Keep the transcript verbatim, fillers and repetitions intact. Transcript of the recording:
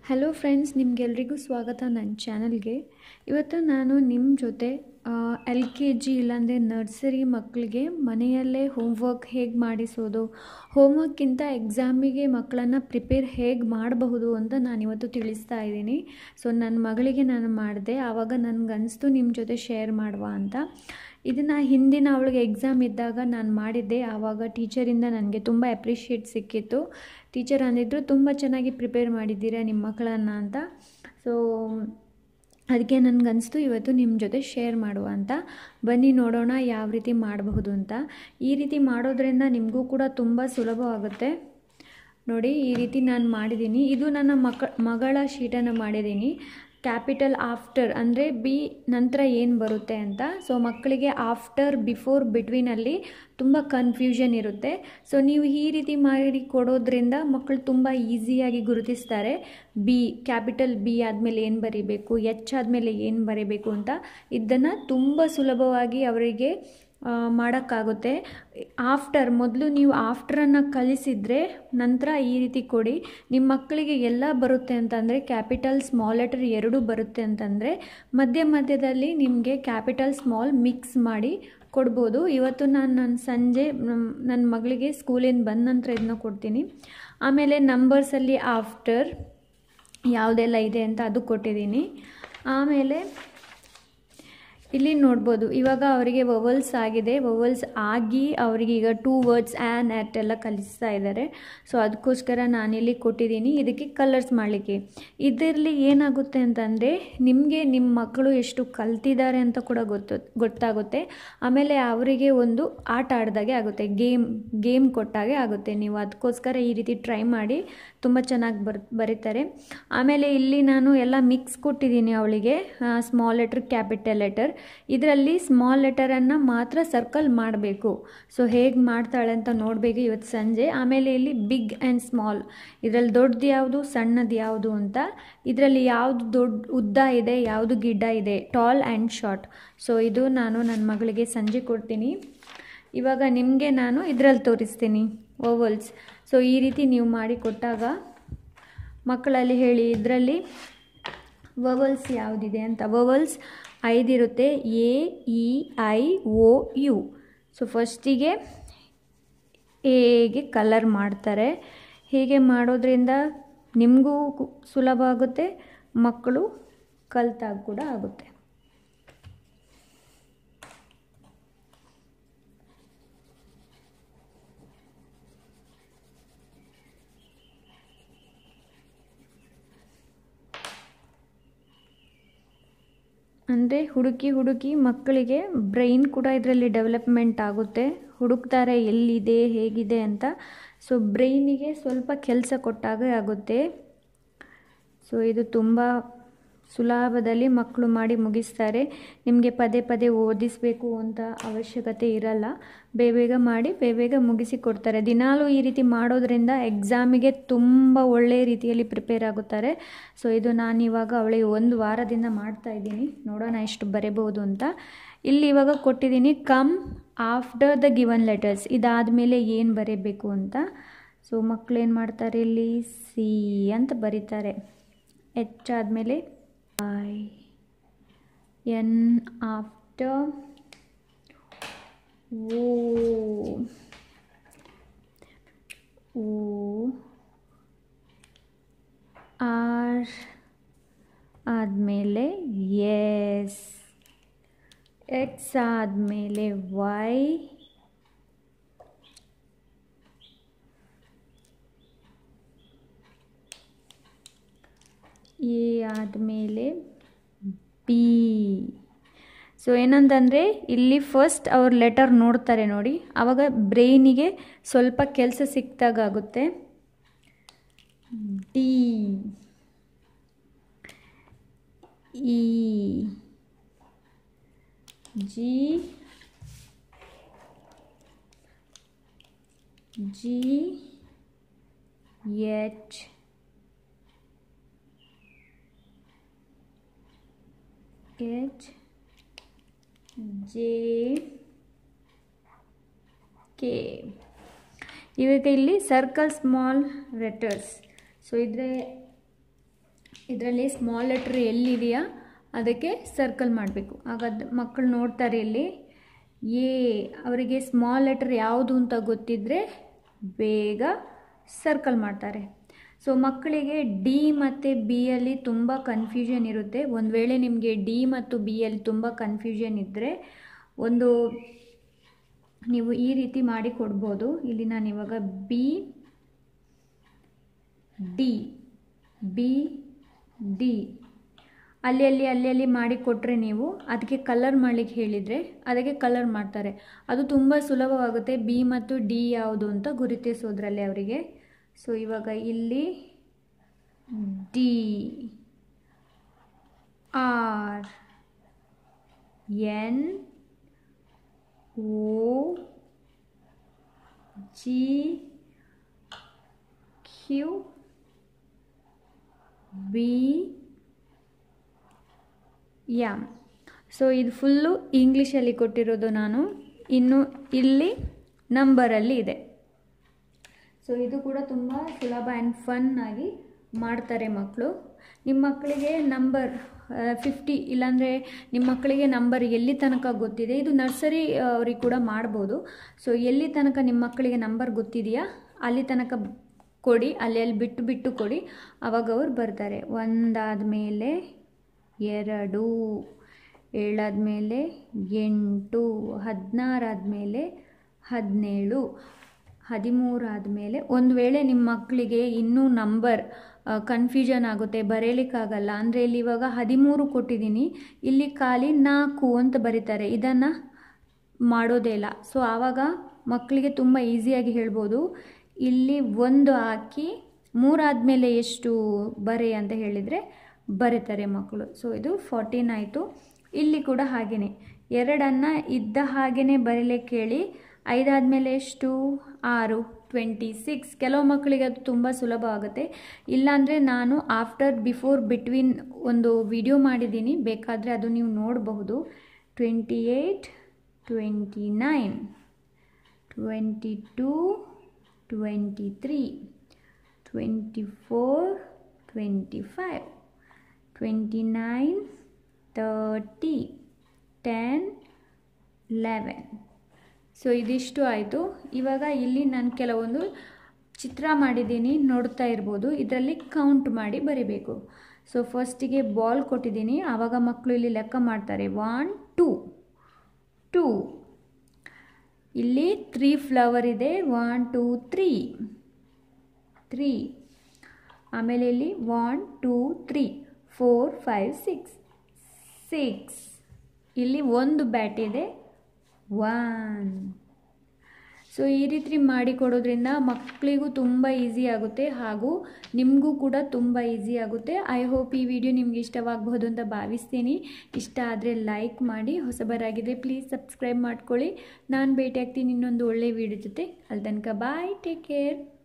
Hello friends, ನಿಮಗೆಲ್ರಿಗೂ ಸ್ವಾಗತ ನನ್ನ ಚಾನಲ್ಗೆ. ಇವತ್ತು ನಾನು ನಿಮ್ಮ ಜೊತೆ ಎಲ್ ಕೆ ಜಿ ಇಲ್ಲಾಂದರೆ ನರ್ಸರಿ ಮಕ್ಕಳಿಗೆ ಮನೆಯಲ್ಲೇ ಹೋಮ್ವರ್ಕ್ ಹೇಗೆ ಮಾಡಿಸೋದು, ಹೋಮ್ವರ್ಕ್ಕಿಂತ ಎಕ್ಸಾಮಿಗೆ ಮಕ್ಕಳನ್ನು ಪ್ರಿಪೇರ್ ಹೇಗೆ ಮಾಡಬಹುದು ಅಂತ ನಾನಿವತ್ತು ತಿಳಿಸ್ತಾ ಇದ್ದೀನಿ. ಸೊ ನನ್ನ ಮಗಳಿಗೆ ನಾನು ಮಾಡಿದೆ, ಆವಾಗ ನನಗನ್ನಿಸ್ತು ನಿಮ್ಮ ಜೊತೆ ಶೇರ್ ಮಾಡುವ ಅಂತ. ಇದನ್ನು ಹಿಂದಿನ ಅವಳಿಗೆ ಎಕ್ಸಾಮ್ ಇದ್ದಾಗ ನಾನು ಮಾಡಿದ್ದೆ. ಆವಾಗ ಟೀಚರಿಂದ ನನಗೆ ತುಂಬ ಅಪ್ರಿಷಿಯೇಟ್ ಸಿಕ್ಕಿತ್ತು. ಟೀಚರ್ ಅಂದಿದ್ರು, ತುಂಬ ಚೆನ್ನಾಗಿ ಪ್ರಿಪೇರ್ ಮಾಡಿದ್ದೀರಾ ನಿಮ್ಮ ಮಕ್ಕಳನ್ನು ಅಂತ. ಸೊ ಅದಕ್ಕೆ ನನಗನ್ನಿಸ್ತು ಇವತ್ತು ನಿಮ್ಮ ಜೊತೆ ಶೇರ್ ಮಾಡುವ ಅಂತ. ಬನ್ನಿ ನೋಡೋಣ ಯಾವ ರೀತಿ ಮಾಡಬಹುದು ಅಂತ. ಈ ರೀತಿ ಮಾಡೋದ್ರಿಂದ ನಿಮಗೂ ಕೂಡ ತುಂಬ ಸುಲಭವಾಗುತ್ತೆ. ನೋಡಿ, ಈ ರೀತಿ ನಾನು ಮಾಡಿದ್ದೀನಿ. ಇದು ನನ್ನ ಮಕ್ಕ ಮಗಳ ಶೀಟನ್ನು ಮಾಡಿದ್ದೀನಿ. ಕ್ಯಾಪಿಟಲ್ ಆಫ್ಟರ್ ಅಂದರೆ ಬಿ ನಂತರ ಏನು ಬರುತ್ತೆ ಅಂತ. ಸೊ ಮಕ್ಕಳಿಗೆ ಆಫ್ಟರ್, ಬಿಫೋರ್, ಬಿಟ್ವೀನಲ್ಲಿ ತುಂಬ ಕನ್ಫ್ಯೂಷನ್ ಇರುತ್ತೆ. ಸೊ ನೀವು ಈ ರೀತಿ ಮಾಡಿ ಕೊಡೋದ್ರಿಂದ ಮಕ್ಕಳು ತುಂಬ ಈಸಿಯಾಗಿ ಗುರುತಿಸ್ತಾರೆ. ಬಿ ಕ್ಯಾಪಿಟಲ್ ಬಿ ಆದಮೇಲೆ ಏನು ಬರೀಬೇಕು, ಎಚ್ ಆದಮೇಲೆ ಏನು ಬರೀಬೇಕು ಅಂತ ಇದನ್ನು ತುಂಬ ಸುಲಭವಾಗಿ ಅವರಿಗೆ ಮಾಡೋಕ್ಕಾಗುತ್ತೆ. ಆಫ್ಟರ್ ಮೊದಲು ನೀವು ಆಫ್ಟರನ್ನು ಕಲಿಸಿದರೆ ನಂತರ ಈ ರೀತಿ ಕೊಡಿ. ನಿಮ್ಮ ಮಕ್ಕಳಿಗೆ ಎಲ್ಲ ಬರುತ್ತೆ ಅಂತಂದರೆ, ಕ್ಯಾಪಿಟಲ್ ಸ್ಮಾಲ್ ಲೆಟರ್ ಎರಡೂ ಬರುತ್ತೆ ಅಂತಂದರೆ ಮಧ್ಯ ಮಧ್ಯದಲ್ಲಿ ನಿಮಗೆ ಕ್ಯಾಪಿಟಲ್ ಸ್ಮಾಲ್ ಮಿಕ್ಸ್ ಮಾಡಿ ಕೊಡ್ಬೋದು. ಇವತ್ತು ನಾನು ನನ್ನ ಸಂಜೆ ನನ್ನ ಮಗಳಿಗೆ ಸ್ಕೂಲಿಂದ ಬಂದ ನಂತರ ಇದನ್ನ ಕೊಡ್ತೀನಿ. ಆಮೇಲೆ ನಂಬರ್ಸಲ್ಲಿ ಆಫ್ಟರ್ ಯಾವುದೆಲ್ಲ ಇದೆ ಅಂತ ಅದು ಕೊಟ್ಟಿದ್ದೀನಿ. ಆಮೇಲೆ ಇಲ್ಲಿ ನೋಡ್ಬೋದು, ಇವಾಗ ಅವರಿಗೆ ವವಲ್ಸ್ ಆಗಿದೆ. ವವಲ್ಸ್ ಆಗಿ ಅವರಿಗೆ ಈಗ ಟೂ ವರ್ಡ್ಸ್ ಆ್ಯನ್ ಆ್ಯಟ್ ಎಲ್ಲ ಕಲಿಸ್ತಾ ಇದ್ದಾರೆ. ಸೊ ಅದಕ್ಕೋಸ್ಕರ ನಾನಿಲ್ಲಿ ಕೊಟ್ಟಿದ್ದೀನಿ ಇದಕ್ಕೆ ಕಲರ್ಸ್ ಮಾಡಲಿಕ್ಕೆ. ಇದರಲ್ಲಿ ಏನಾಗುತ್ತೆ ಅಂತಂದರೆ, ನಿಮಗೆ ನಿಮ್ಮ ಮಕ್ಕಳು ಎಷ್ಟು ಕಲ್ತಿದ್ದಾರೆ ಅಂತ ಕೂಡ ಗೊತ್ತು ಗೊತ್ತಾಗುತ್ತೆ ಆಮೇಲೆ ಅವರಿಗೆ ಒಂದು ಆಟ ಆಡ್ದಾಗೆ ಆಗುತ್ತೆ, ಗೇಮ್ ಗೇಮ್ ಕೊಟ್ಟಾಗೆ ಆಗುತ್ತೆ. ನೀವು ಅದಕ್ಕೋಸ್ಕರ ಈ ರೀತಿ ಟ್ರೈ ಮಾಡಿ, ತುಂಬ ಚೆನ್ನಾಗಿ ಬರ್ ಬರೀತಾರೆ. ಆಮೇಲೆ ಇಲ್ಲಿ ನಾನು ಎಲ್ಲ ಮಿಕ್ಸ್ ಕೊಟ್ಟಿದ್ದೀನಿ ಅವಳಿಗೆ. Small letter, capital letter. ಇದರಲ್ಲಿ ಸ್ಮಾಲ್ ಲೆಟರನ್ನು ಮಾತ್ರ ಸರ್ಕಲ್ ಮಾಡಬೇಕು. ಸೊ ಹೇಗೆ ಮಾಡ್ತಾಳೆ ಅಂತ ನೋಡಬೇಕು ಇವತ್ತು ಸಂಜೆ. ಆಮೇಲೆ ಇಲ್ಲಿ ಬಿಗ್ ಆ್ಯಂಡ್ ಸ್ಮಾಲ್, ಇದರಲ್ಲಿ ದೊಡ್ಡದು ಯಾವುದು, ಸಣ್ಣದು ಯಾವುದು ಅಂತ. ಇದರಲ್ಲಿ ಯಾವುದು ದೊಡ್ಡ ಉದ್ದ ಇದೆ, ಯಾವುದು ಗಿಡ್ಡ ಇದೆ, ಟಾಲ್ ಆ್ಯಂಡ್ ಶಾರ್ಟ್. ಸೊ ಇದು ನಾನು ನನ್ನ ಮಗಳಿಗೆ ಸಂಜೆ ಕೊಡ್ತೀನಿ. ಇವಾಗ ನಿಮಗೆ ನಾನು ಇದರಲ್ಲಿ ತೋರಿಸ್ತೀನಿ ವವಲ್ಸ್. ಸೊ ಈ ರೀತಿ ನೀವು ಮಾಡಿ ಕೊಟ್ಟಾಗ ಮಕ್ಕಳಲ್ಲಿ ಹೇಳಿ ಇದರಲ್ಲಿ ವವಲ್ಸ್ ಯಾವುದಿದೆ ಅಂತ. ವವಲ್ಸ್ ಐದಿರುತ್ತೆ, A, E, I, O, U. So ಫಸ್ಟಿಗೆ ಎಗೆ ಕಲರ್ ಮಾಡ್ತಾರೆ. ಹೀಗೆ ಮಾಡೋದ್ರಿಂದ ನಿಮಗೂ ಸುಲಭ ಆಗುತ್ತೆ, ಮಕ್ಕಳು ಕಲ್ತಾಗ ಕೂಡ ಆಗುತ್ತೆ. ಅಂದರೆ ಹುಡುಕಿ ಹುಡುಕಿ ಮಕ್ಕಳಿಗೆ ಬ್ರೈನ್ ಕೂಡ ಇದರಲ್ಲಿ ಡೆವಲಪ್ಮೆಂಟ್ ಆಗುತ್ತೆ. ಹುಡುಕ್ತಾರೆ ಎಲ್ಲಿದೆ, ಹೇಗಿದೆ ಅಂತ. ಸೊ ಬ್ರೈನಿಗೆ ಸ್ವಲ್ಪ ಕೆಲಸ ಕೊಟ್ಟಾಗ ಆಗುತ್ತೆ. ಸೊ ಇದು ತುಂಬ ಸುಲಭದಲ್ಲಿ ಮಕ್ಕಳು ಮಾಡಿ ಮುಗಿಸ್ತಾರೆ. ನಿಮಗೆ ಪದೇ ಪದೇ ಓದಿಸಬೇಕು ಅಂತ ಅವಶ್ಯಕತೆ ಇರಲ್ಲ. ಬೇಗ ಬೇಗ ಮಾಡಿ ಬೇಗ ಬೇಗ ಮುಗಿಸಿ ಕೊಡ್ತಾರೆ. ದಿನಾಲೂ ಈ ರೀತಿ ಮಾಡೋದ್ರಿಂದ ಎಕ್ಸಾಮಿಗೆ ತುಂಬ ಒಳ್ಳೆಯ ರೀತಿಯಲ್ಲಿ ಪ್ರಿಪೇರ್ ಆಗುತ್ತಾರೆ. ಸೊ ಇದು ನಾನು ಇವಾಗ ಅವಳಿಗೆ ಒಂದು ವಾರದಿಂದ ಮಾಡ್ತಾ ಇದ್ದೀನಿ. ನೋಡೋಣ ಎಷ್ಟು ಬರೀಬೋದು ಅಂತ. ಇಲ್ಲಿ ಇವಾಗ ಕೊಟ್ಟಿದ್ದೀನಿ come after the given letters, ಇದಾದಮೇಲೆ ಏನು ಬರೀಬೇಕು ಅಂತ. ಸೊ ಮಕ್ಕಳು ಏನು ಮಾಡ್ತಾರೆ, ಇಲ್ಲಿ ಸಿ ಅಂತ ಬರೀತಾರೆ. ಎಚ್ ಆದಮೇಲೆ I, N after O, O, R ಆದಮೇಲೆ ಎಸ್, ಎಕ್ಸ್ ಆದಮೇಲೆ ವೈ, ಎ ಆದಮೇಲೆ ಬಿ. ಸೊ ಏನಂತಂದರೆ ಇಲ್ಲಿ ಫಸ್ಟ್ ಅವ್ರ ಲೆಟರ್ ನೋಡ್ತಾರೆ ನೋಡಿ, ಆವಾಗ ಬ್ರೈನಿಗೆ ಸ್ವಲ್ಪ ಕೆಲಸ ಸಿಕ್ತಾಗುತ್ತೆ. D, E, G, G, H, H, J, K. ಇವಾಗ ಇಲ್ಲಿ ಸರ್ಕಲ್ ಸ್ಮಾಲ್ ಲೆಟರ್ಸ್. ಸೊ ಇದ್ರೆ ಇದರಲ್ಲಿ ಸ್ಮಾಲ್ ಲೆಟ್ರ್ ಎಲ್ಲಿದೆಯಾ ಅದಕ್ಕೆ ಸರ್ಕಲ್ ಮಾಡಬೇಕು. ಆಗ ಮಕ್ಕಳು ನೋಡ್ತಾರೆ ಇಲ್ಲಿ ಎ, ಅವರಿಗೆ ಸ್ಮಾಲ್ ಲೆಟರ್ ಯಾವುದು ಅಂತ ಗೊತ್ತಿದ್ದರೆ ಬೇಗ ಸರ್ಕಲ್ ಮಾಡ್ತಾರೆ. ಸೊ ಮಕ್ಕಳಿಗೆ ಡಿ ಮತ್ತು ಬಿಯಲ್ಲಿ ತುಂಬ ಕನ್ಫ್ಯೂಷನ್ ಇರುತ್ತೆ. ಒಂದು ವೇಳೆ ನಿಮಗೆ ಡಿ ಮತ್ತು ಬಿಯಲ್ಲಿ ತುಂಬ ಕನ್ಫ್ಯೂಷನ್ ಇದ್ದರೆ ಒಂದು ನೀವು ಈ ರೀತಿ ಮಾಡಿ ಕೊಡ್ಬೋದು. ಇಲ್ಲಿ ನಾನು ಇವಾಗ ಬಿ ಡಿ ಬಿ ಡಿ ಅಲ್ಲಿ ಅಲ್ಲಿ ಅಲ್ಲಿ ಅಲ್ಲಿ ಮಾಡಿ ಕೊಟ್ಟರೆ ನೀವು ಅದಕ್ಕೆ ಕಲರ್ ಮಾಡಲಿಕ್ಕೆ ಹೇಳಿದರೆ ಅದಕ್ಕೆ ಕಲರ್ ಮಾಡ್ತಾರೆ. ಅದು ತುಂಬ ಸುಲಭವಾಗುತ್ತೆ ಬಿ ಮತ್ತು ಡಿ ಯಾವುದು ಅಂತ ಗುರುತಿಸೋದ್ರಲ್ಲಿ ಅವರಿಗೆ. ಸೊ ಇವಾಗ ಇಲ್ಲಿ D R N O G Q B M. So ಇದು ಫುಲ್ಲು ಇಂಗ್ಲೀಷಲ್ಲಿ ಕೊಟ್ಟಿರೋದು ನಾನು, ಇನ್ನು ಇಲ್ಲಿ ನಂಬರಲ್ಲಿ ಇದೆ. ಸೊ ಇದು ಕೂಡ ತುಂಬ ಸುಲಭ ಆ್ಯಂಡ್ ಫನ್ ಆಗಿ ಮಾಡ್ತಾರೆ ಮಕ್ಕಳು. ನಿಮ್ಮ ಮಕ್ಕಳಿಗೆ ನಂಬರ್ ಫಿಫ್ಟಿ ಇಲ್ಲಾಂದರೆ ನಿಮ್ಮ ಮಕ್ಕಳಿಗೆ ನಂಬರ್ ಎಲ್ಲಿ ತನಕ ಗೊತ್ತಿದೆ, ಇದು ನರ್ಸರಿ ಅವ್ರಿಗೆ ಕೂಡ ಮಾಡ್ಬೋದು. ಸೊ ಎಲ್ಲಿ ತನಕ ನಿಮ್ಮ ಮಕ್ಕಳಿಗೆ ನಂಬರ್ ಗೊತ್ತಿದೆಯಾ ಅಲ್ಲಿ ತನಕ ಕೊಡಿ, ಅಲ್ಲಿ ಅಲ್ಲಿ ಬಿಟ್ಟು ಬಿಟ್ಟು ಕೊಡಿ, ಆವಾಗ ಅವ್ರು ಬರ್ತಾರೆ. ಒಂದಾದ ಮೇಲೆ ಎರಡು, ಏಳಾದಮೇಲೆ ಎಂಟು, ಹದಿನಾರಾದಮೇಲೆ ಹದಿನೇಳು, ಹದಿಮೂರು ಆದಮೇಲೆ ಒಂದು ವೇಳೆ ನಿಮ್ಮ ಮಕ್ಕಳಿಗೆ ಇನ್ನೂ ನಂಬರ್ ಕನ್ಫ್ಯೂಷನ್ ಆಗುತ್ತೆ, ಬರೀಲಿಕ್ಕಾಗಲ್ಲ ಅಂದರೆ ಇಲ್ಲಿ ಇವಾಗ ಹದಿಮೂರು ಕೊಟ್ಟಿದ್ದೀನಿ, ಇಲ್ಲಿ ಖಾಲಿ ನಾಲ್ಕು ಅಂತ ಬರೀತಾರೆ, ಇದನ್ನು ಮಾಡೋದೇ ಇಲ್ಲ. ಸೊ ಆವಾಗ ಮಕ್ಕಳಿಗೆ ತುಂಬ ಈಸಿಯಾಗಿ ಹೇಳ್ಬೋದು, ಇಲ್ಲಿ ಒಂದು ಹಾಕಿ ಮೂರಾದಮೇಲೆ ಎಷ್ಟು ಬರೆ ಅಂತ ಹೇಳಿದರೆ ಬರೀತಾರೆ ಮಕ್ಕಳು. ಸೊ ಇದು ಫೋರ್ಟೀನ್ ಆಯಿತು. ಇಲ್ಲಿ ಕೂಡ ಹಾಗೆಯೇ ಎರಡನ್ನು ಇದ್ದ ಹಾಗೆಯೇ ಬರೀಲಿಕ್ಕೆ ಹೇಳಿ, ಐದಾದಮೇಲೆ ಎಷ್ಟು ಆರು, ಟ್ವೆಂಟಿ ಸಿಕ್ಸ್. ಕೆಲವು ಮಕ್ಕಳಿಗೆ ಅದು ತುಂಬ ಸುಲಭ ಆಗುತ್ತೆ. ಇಲ್ಲಾಂದರೆ ನಾನು ಆಫ್ಟರ್ ಬಿಫೋರ್ ಬಿಟ್ವೀನ್ ಒಂದು ವಿಡಿಯೋ ಮಾಡಿದ್ದೀನಿ, ಬೇಕಾದರೆ ಅದು ನೀವು ನೋಡಬಹುದು. Twenty eight, twenty nine, twenty two, twenty three, twenty four, twenty five, twenty nine, thirty, ten, eleven. So ಇದಿಷ್ಟು ಆಯಿತು. ಇವಾಗ ಇಲ್ಲಿ ನಾನು ಕೆಲವೊಂದು ಚಿತ್ರ ಮಾಡಿದ್ದೀನಿ, ನೋಡ್ತಾ ಇರ್ಬೋದು. ಇದರಲ್ಲಿ ಕೌಂಟ್ ಮಾಡಿ ಬರೀಬೇಕು. ಸೊ ಫಸ್ಟಿಗೆ ಬಾಲ್ ಕೊಟ್ಟಿದ್ದೀನಿ, ಆವಾಗ ಮಕ್ಕಳು ಇಲ್ಲಿ ಲೆಕ್ಕ ಮಾಡ್ತಾರೆ. ಒನ್ ಟೂ ಟೂ, ಇಲ್ಲಿ ತ್ರೀ ಫ್ಲವರ್ ಇದೆ, ಒನ್ ಟೂ ತ್ರೀ ತ್ರೀ, ಆಮೇಲೆ ಇಲ್ಲಿ one two three four five six six, ಇಲ್ಲಿ ಒಂದು ಬ್ಯಾಟ್ ಇದೆ, ಒನ್. ಸೊ ಈ ರೀತಿ ಮಾಡಿಕೊಡೋದ್ರಿಂದ ಮಕ್ಕಳಿಗೂ ತುಂಬ ಈಸಿ ಆಗುತ್ತೆ ಹಾಗೂ ನಿಮಗೂ ಕೂಡ ತುಂಬ ಈಸಿ ಆಗುತ್ತೆ. ಐ ಹೋಪ್ ಈ ವಿಡಿಯೋ ನಿಮ್ಗೆ ಇಷ್ಟವಾಗಬಹುದು ಅಂತ ಭಾವಿಸ್ತೀನಿ. ಇಷ್ಟ ಆದರೆ ಲೈಕ್ ಮಾಡಿ, ಹೊಸಬರಾಗಿದೆ ಪ್ಲೀಸ್ ಸಬ್ಸ್ಕ್ರೈಬ್ ಮಾಡ್ಕೊಳ್ಳಿ. ನಾನು ಭೇಟಿ ಆಗ್ತೀನಿ ಇನ್ನೊಂದು ಒಳ್ಳೆಯ ವಿಡಿಯೋ ಜೊತೆ. ಅಲ್ಲಿ ತನಕ ಬಾಯ್, ಟೇಕ್ ಕೇರ್.